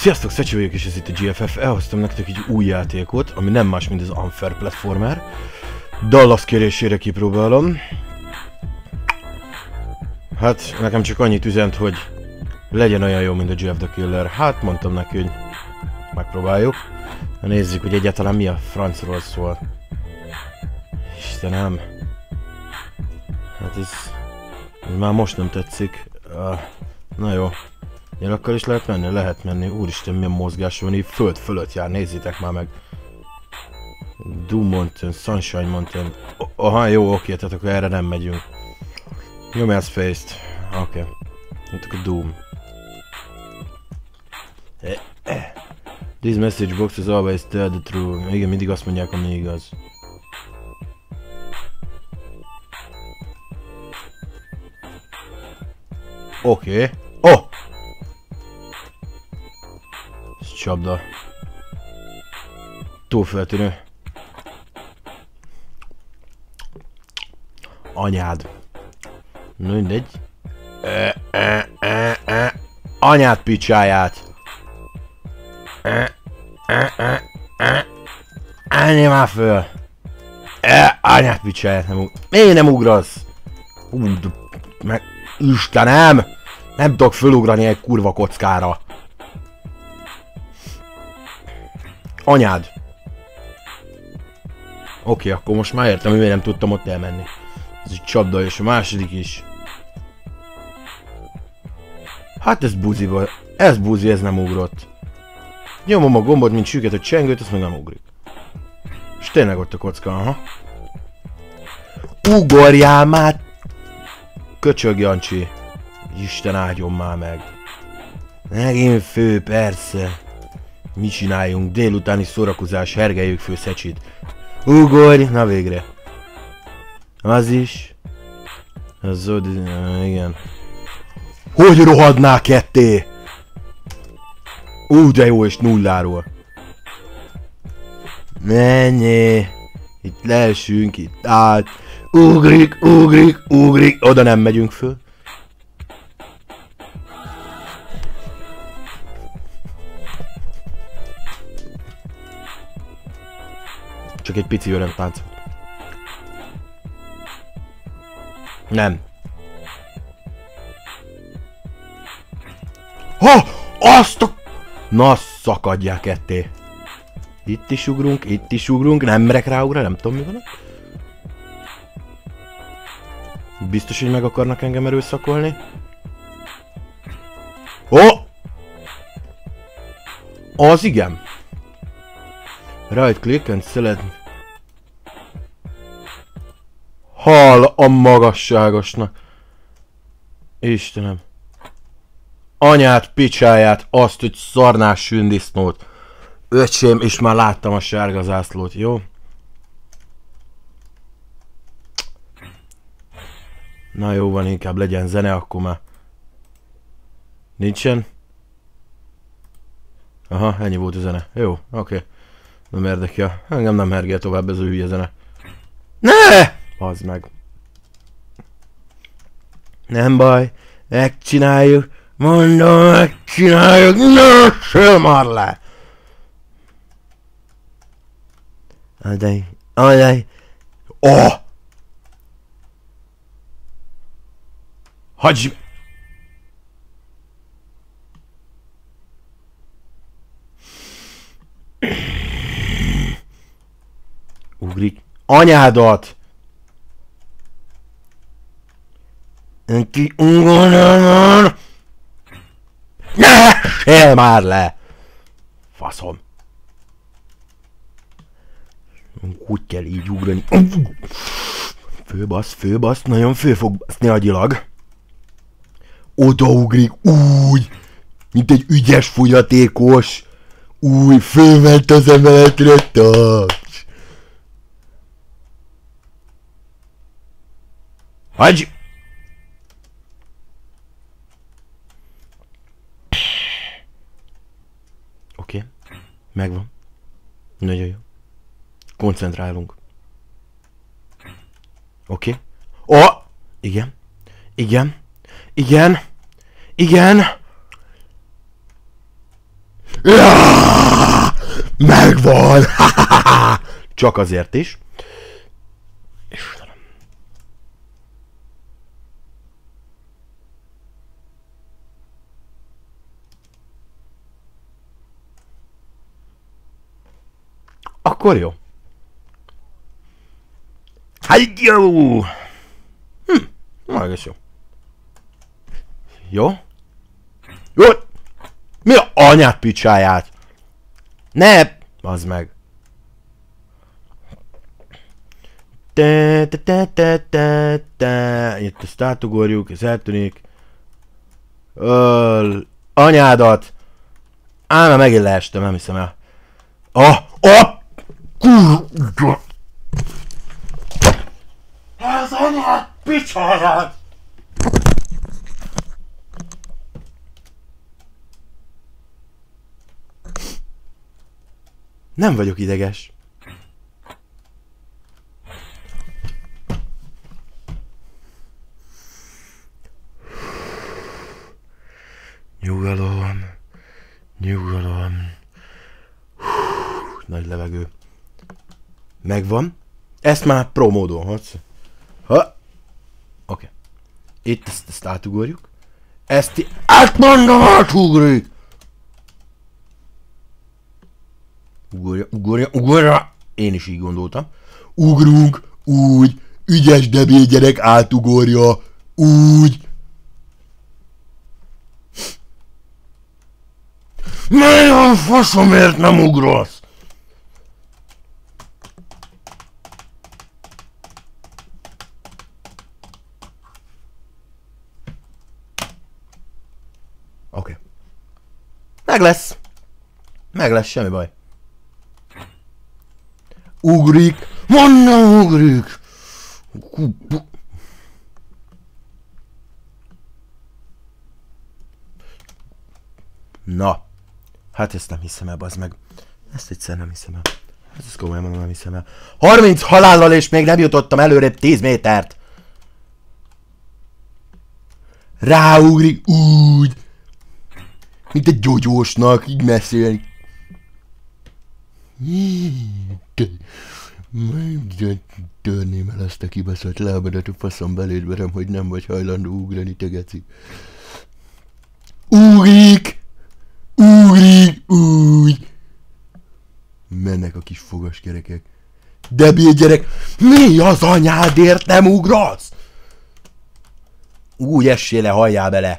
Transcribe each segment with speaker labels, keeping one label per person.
Speaker 1: Sziasztok, Szecsi vagyok, és ez itt a GFF. Elhoztam nektek egy új játékot, ami nem más, mint az Unfair Platformer. Dallas kérésére kipróbálom. Hát, nekem csak annyit üzent, hogy legyen olyan jó, mint a Jeff the Killer. Hát, mondtam neki, hogy megpróbáljuk. Na, nézzük, hogy egyáltalán mi a francról szól. Istenem. Hát ez már most nem tetszik. Na jó. Nyalakkal is lehet menni? Lehet menni. Úristen, milyen mozgás van, így föld fölött jár, nézzétek már meg. Doom Mountain, Sunshine Mountain. Aha, jó, oké, tehát akkor erre nem megyünk. Nyomj a Space-t. Oké. Itt akkor Doom. This message box is always tell the truth. Igen, mindig azt mondják, ami igaz. Oké. Oh! Ez csapda. Túl feltűnő. Anyád. Na mindegy. Anyád picsáját. Állj már föl. Anyád picsáját nem ugrasz. Miért nem ugrasz? Meg... Istenem! Nem tudok fölugrani egy kurva kockára. Anyád. Oké, akkor most már értem, hogy miért nem tudtam ott elmenni. Ez egy csapda, és a második is. Hát ez buzi volt. Ez buzi, ez nem ugrott. Nyomom a gombot, mint süket a csengőt, azt meg nem ugrik. És tényleg ott a kocka, aha. Ugorjál már! Köcsög Jancsi. Isten áldjon már meg. Megint fő, persze. Mi csináljunk? Délutáni szórakozás, hergeljük fő Szecsit. Ugorj! Na végre. Az is. Az igen. Hogy rohadnál ketté? De jó, és nulláról. Menjél. Itt leesünk, itt át. Ugrik, ugrik, ugrik. Oda nem megyünk föl. Csak egy pici örömtánc. Nem. Ha! Azt a... Na, szakadják ketté. Itt is ugrunk, nem merek ráugrani, nem tudom mi van. Biztos, hogy meg akarnak engem erőszakolni. Az igen. Right click and select. Hal a magasságosnak. Istenem. Anyát, picsáját, azt, hogy szarnás sündisznót. Öcsém, és már láttam a sárga zászlót, jó? Na jó van, inkább legyen zene, akkor már. Nincsen? Aha, ennyi volt a zene. Jó, oké. Nem érdekel. Engem nem hergel tovább ez a hülye zene. Ne! Az meg. Nem baj. Megcsináljuk. Mondom, megcsináljuk. Ne! Sül már le! Adj. Adj. Oh! Hagyj! Ugrik. Anyádat! Ki ugornál! Ne! Sél már le! Faszom. Úgy kell így ugrani. Főbasz, nagyon fő fog baszni agyilag. Odaugrik, úgy! Mint egy ügyes fogyatékos. Úgy, fölment az emeletre, taps! Hagyj! Oké, megvan. Nagyon jó. Koncentrálunk. Oké. Igen. Igen. Igen. Igen. Ja! Megvan! Csak azért is. Istenem. Akkor jó. Hát jó! Magas jó. Jó? Jó! Mi a anyát picsáját? Ne! Az meg. Itt ezt átugorjuk, ez eltűnik. Anyádat! Ám, megint leestem, nem hiszem el. Kurva! Ez anyád picsáját! Nem vagyok ideges. Nyugalom. Nyugalom. Nagy levegő. Megvan. Ezt már pro módon hadsz. Oké. Itt ezt átugorjuk. Ezt átmondom, átugrik! Ugorja. Én is így gondoltam. Ugrunk, úgy, ügyes debély gyerek átugorja, úgy. Mely a faszomért nem ugrasz? Oké. Meg lesz. Meg lesz, semmi baj. Ugrik! Mondom, ugrik! Na. Hát ezt nem hiszem el, bazd meg. Ezt egyszer nem hiszem el. Ezt komolyan mondom, nem hiszem el. 30 halállal és még nem jutottam előre 10 métert! Ráugrik úgy! Mint egy gyógyósnak, így beszélni. Törném el ezt a kibaszott lábadat a faszom beléd verem, hogy nem vagy hajlandó ugrani, te geci. Ugrik! Ugrik! Úgy! Mennek a kis fogas gyerekek. Debil gyerek! Mi az anyádért nem ugrasz? Úgy essél le, halljál bele!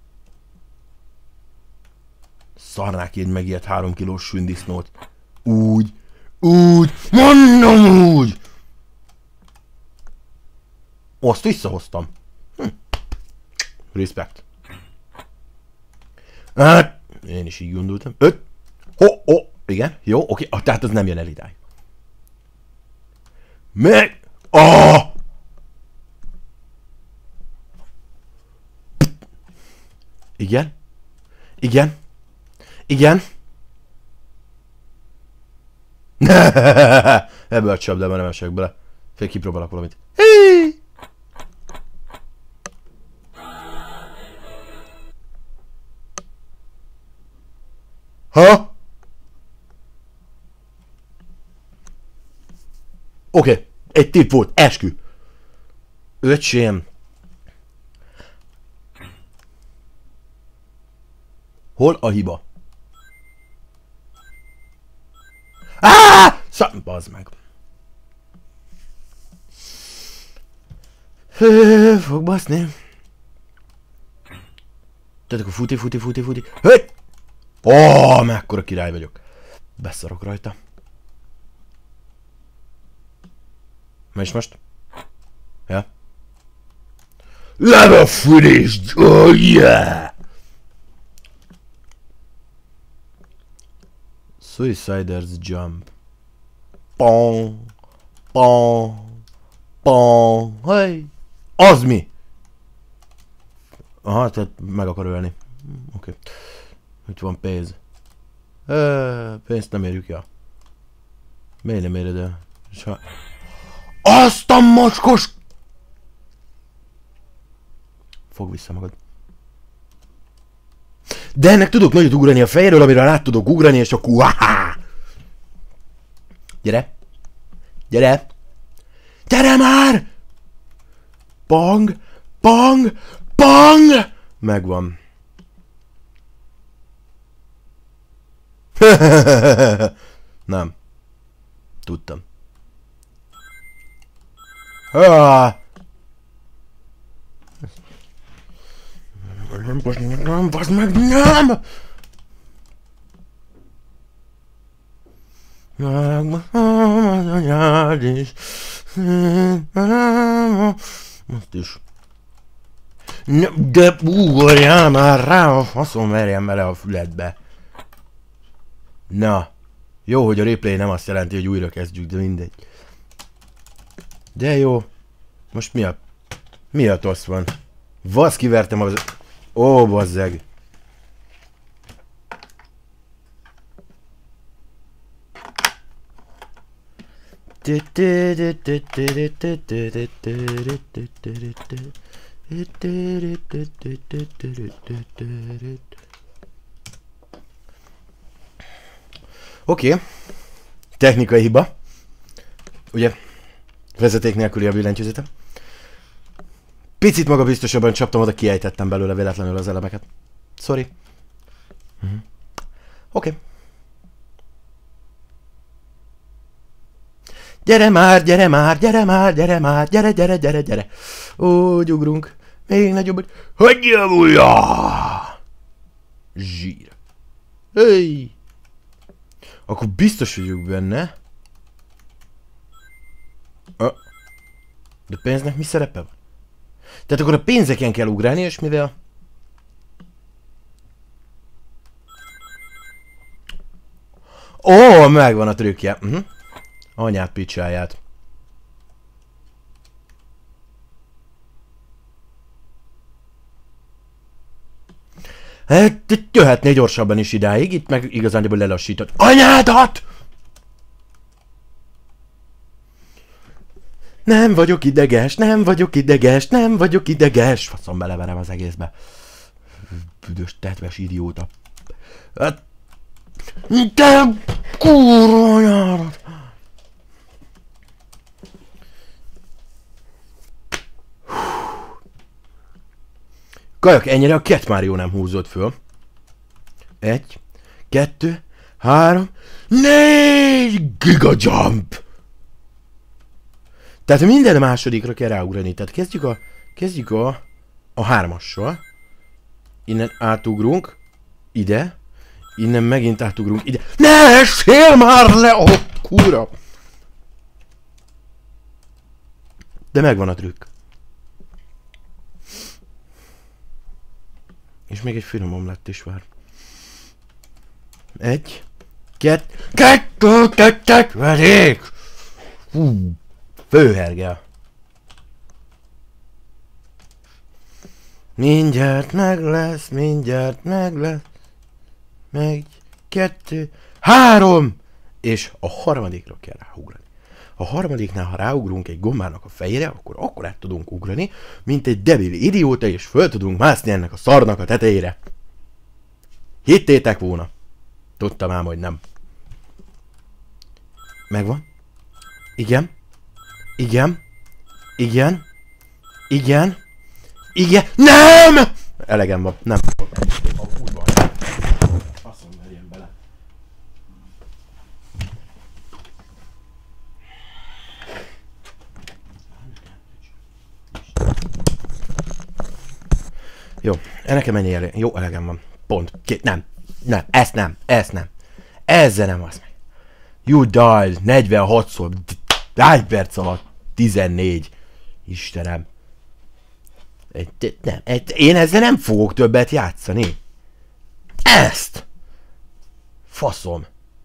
Speaker 1: Szarnák én meg ilyet 3 kilós sündisznót. Úgy! Úgy! Mondom úgy! Azt visszahoztam. Respect. Hát, én is így gondoltam. 5. Igen, jó, oké. Tehát az nem jön el idáig. Meg! Igen. Igen. Igen. Ebből a csapdában nem esek bele. Fél kipróbálok valamit. Ha? Oké. Egy tipp volt. Eskü. Öcsém. Hol a hiba? Bazd meg. Fog baszni. Tehát akkor futi. Hey! Mekkora király vagyok. Beszarok rajta. És most? Ja. Level finished! Oh yeah! Suicider's Jump. Pong. Hey! Az mi? Aha, tehát meg akar ölni. Oké. Itt van pénz. Pénzt nem érjük el. Miért nem éred el? Azt a mocskos! Fogd vissza magad. De ennek tudok nagyot ugrani a fejéről, amire rá tudok ugrani, és akkor uháhá! Gyere! Gyere! Gyere már! Pang! Pang! Pang! Megvan. Nem. Tudtam. Nem, bazd meg, nem! Anyád is. Most is. De ugorjál már rá, a faszom verjen bele a füledbe. Na. Jó, hogy a replay nem azt jelenti, hogy újra kezdjük, de mindegy. De jó. Most mi a tosz van? Vasz kivertem az... Ó, bazzeg. Oké. Technikai hiba. Ugye? Vezeték nélküli a billentyűzete. Picit magabiztosabban csaptam, oda kiejtettem belőle véletlenül az elemeket. Sorry. Oké. Gyere már, gyere már, gyere már, gyere már, gyere, gyere, gyere, gyere. Úgy ugrunk. Még nagyobb, hogy javulja! Zsír. Hey. Akkor biztos vagyok benne. De pénznek mi szerepe van? Tehát akkor a pénzeken kell ugrálni, és mivel... Ó, megvan a trükkje. Anyát picsáját. Hát, jöhetnél gyorsabban is idáig, itt meg igazándiból lelassított. Anyádat! Nem vagyok ideges, nem vagyok ideges, nem vagyok ideges. Faszom, beleverem az egészbe. Büdös tetves idióta. Hát... De kurva anyádat! Kajak, ennyire a Cat Mario nem húzott föl. 1, 2, 3, 4 Giga Jump! Tehát minden másodikra kell ráugrani. Tehát kezdjük a 3-assal. Innen átugrunk. Ide. Innen megint átugrunk. Ide. Ne essél már le! Ó, kúra! De megvan a trükk. És még egy finom omlett is vár. 1, 2, vedék! Hú, főhergel. Mindjárt meg lesz, mindjárt meg lesz. 1, 2, 3! És a harmadikra kell ráugrani. A harmadiknál, ha ráugrunk egy gombának a fejére, akkor át tudunk ugrani, mint egy debil idióta, és föl tudunk mászni ennek a szarnak a tetejére. Hittétek volna? Tudtam ám, hogy nem. Megvan? Igen? Igen? Igen? Igen? Igen? Nem! Elegem van, nem. Faszom, merjen bele. Jó, nekem ennyi elég. Jó, elegem van. Pont. Nem. Nem, ezt nem. Ezzel nem az meg. You died 46-szor. Hány perc alatt? 14. Istenem. Nem. Én ezzel nem fogok többet játszani. Ezt! Faszom.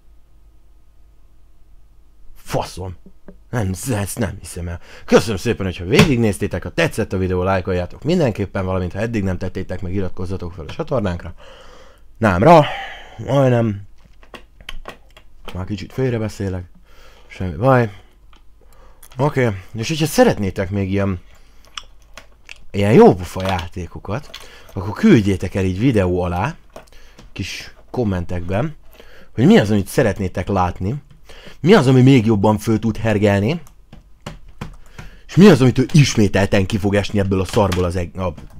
Speaker 1: Ezt nem hiszem el. Köszönöm szépen, hogyha végignéztétek, ha tetszett a videó, lájkoljátok mindenképpen, valamint ha eddig nem tettétek meg, iratkozzatok fel a csatornánkra. Námra, majdnem. Már kicsit félrebeszélek. Semmi baj. Oké, és hogyha szeretnétek még ilyen jópofa játékokat, akkor küldjétek el így videó alá, kis kommentekben, hogy mi az, amit szeretnétek látni, mi az, ami még jobban föl tud hergelni, és mi az, amitől ismételten ki fog esni ebből a szarból az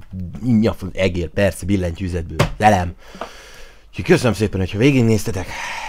Speaker 1: egér, persze, billentyűzetből, velem. Úgyhogy köszönöm szépen, hogyha végignéztetek.